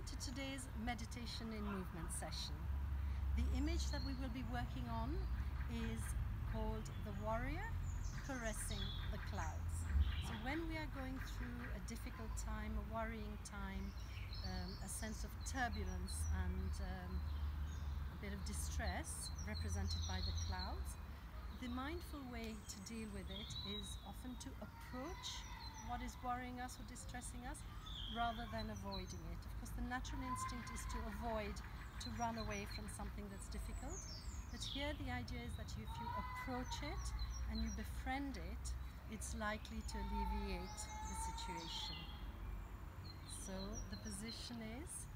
to today's meditation in movement session. The image that we will be working on is called the warrior caressing the clouds. So when we are going through a difficult time, a worrying time, a sense of turbulence and a bit of distress represented by the clouds, the mindful way to deal with it is often to approach what is worrying us or distressing us rather than avoiding it. Of course, the natural instinct is to avoid, to run away from something that's difficult. But here the idea is that if you approach it and you befriend it, it's likely to alleviate the situation. So the position is,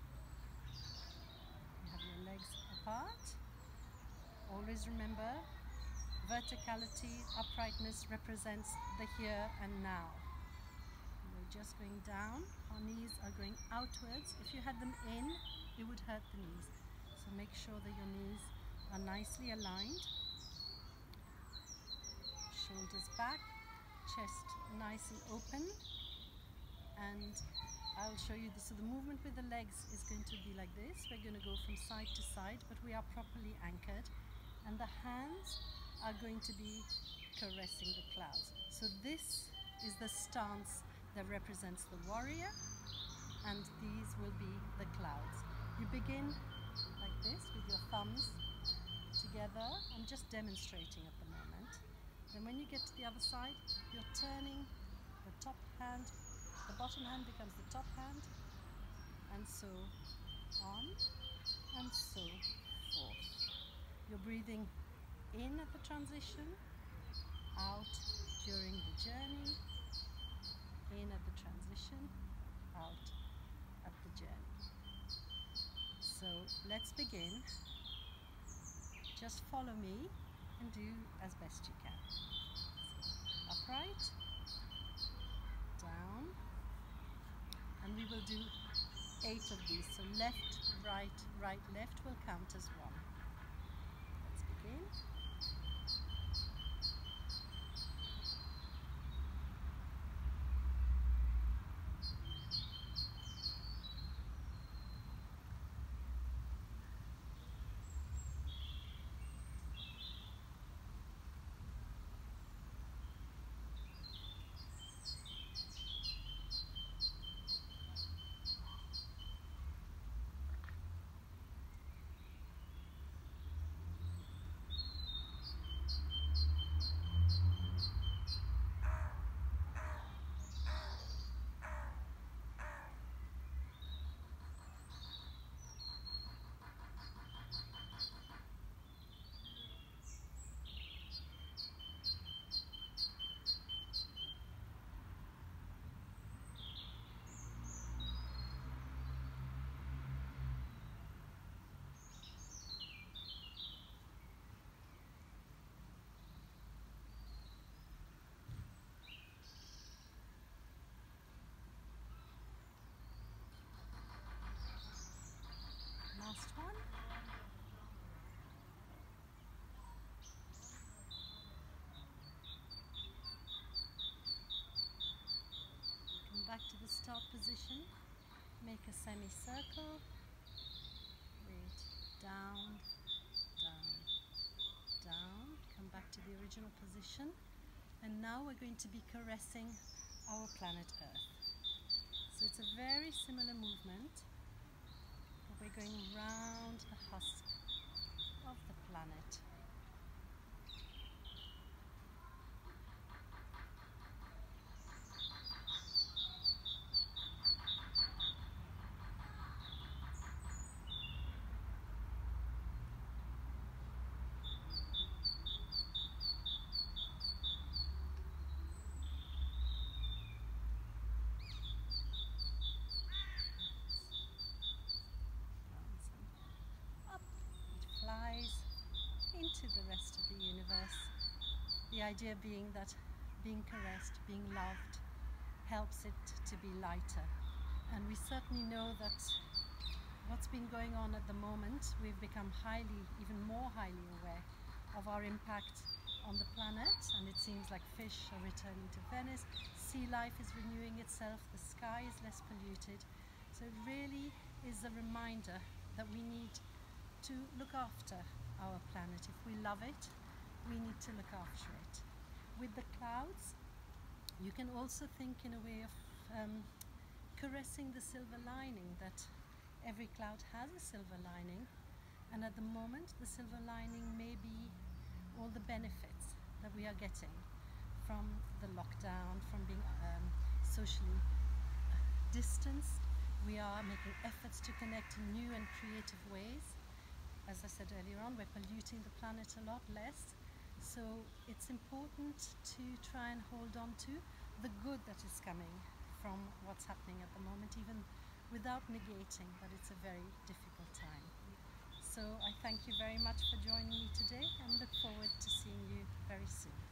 you have your legs apart. Always remember, verticality, uprightness represents the here and now. We're just going down, our knees are going outwards. If you had them in, it would hurt the knees. So make sure that your knees are nicely aligned. Shoulders back, chest nice and open. And I'll show you this. So the movement with the legs is going to be like this. We're going to go from side to side, but we are properly anchored. And the hands are going to be caressing the clouds. So this is the stance that represents the warrior, and these will be the clouds. You begin like this with your thumbs together. I'm just demonstrating at the moment. Then when you get to the other side, you're turning the top hand, the bottom hand becomes the top hand, and so on and so forth. You're breathing in at the transition, out during the journey, in at the transition, out at the journey. So let's begin. Just follow me and do as best you can. So, upright, down, and we will do 8 of these. So left, right, right, left will count as 1. Let's begin. Last one. Come back to the start position. Make a semicircle. Wait. Down, down, down. Come back to the original position. And now we're going to be caressing our planet Earth. So it's a very similar movement. We're going round the husk of the planet. Into the rest of the universe. The idea being that being caressed, being loved, helps it to be lighter. And we certainly know that what's been going on at the moment, we've become even more highly aware of our impact on the planet, and it seems like fish are returning to Venice, sea life is renewing itself, the sky is less polluted. So it really is a reminder that we need to look after our planet. If we love it, we need to look after it. With the clouds, you can also think in a way of caressing the silver lining, that every cloud has a silver lining, and at the moment the silver lining may be all the benefits that we are getting from the lockdown, from being socially distanced. We are making efforts to connect in new and creative ways. As I said earlier on, we're polluting the planet a lot less, so it's important to try and hold on to the good that is coming from what's happening at the moment, even without negating that it's a very difficult time. So I thank you very much for joining me today and look forward to seeing you very soon.